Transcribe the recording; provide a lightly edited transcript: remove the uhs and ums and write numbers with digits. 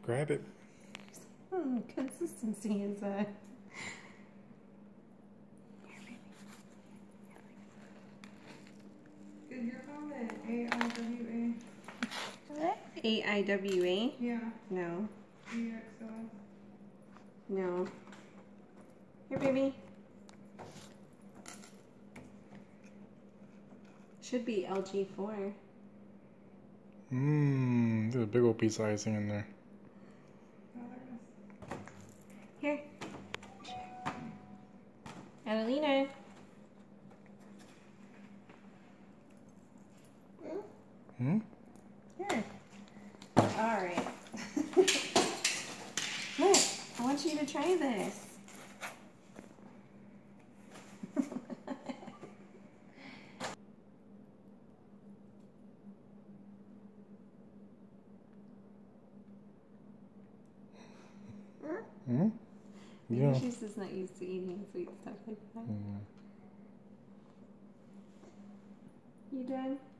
Grab it. Consistency is a... Is your phone an AIWA? What? AIWA? Yeah. No. EXOS. No. Here, baby. Should be LG4. There's a big old piece of icing in there. Oh, there it is. Here. Adelina. Here. Alright. Look, I want you to try this. Yeah. She's just not used to eating sweet stuff like that. You done?